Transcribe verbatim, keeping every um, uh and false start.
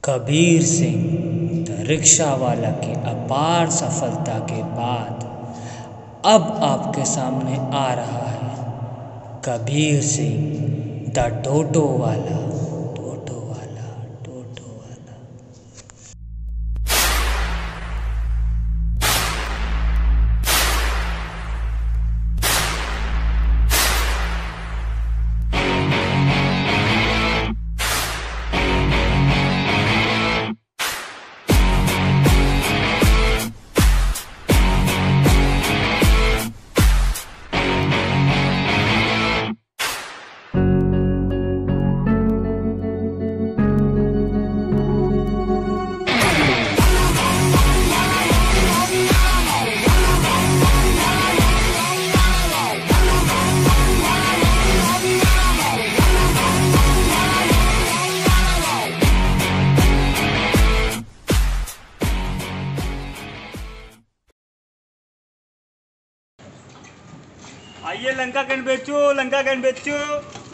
Kabir Singh the rickshaw वाला की अपार सफलता के बाद अब आपके सामने आ रहा है कबीर सिंह द टोटो वाला टोटो वाला टोटो वाला। आइए लंका कैन बेचो लंका कैन बेचो।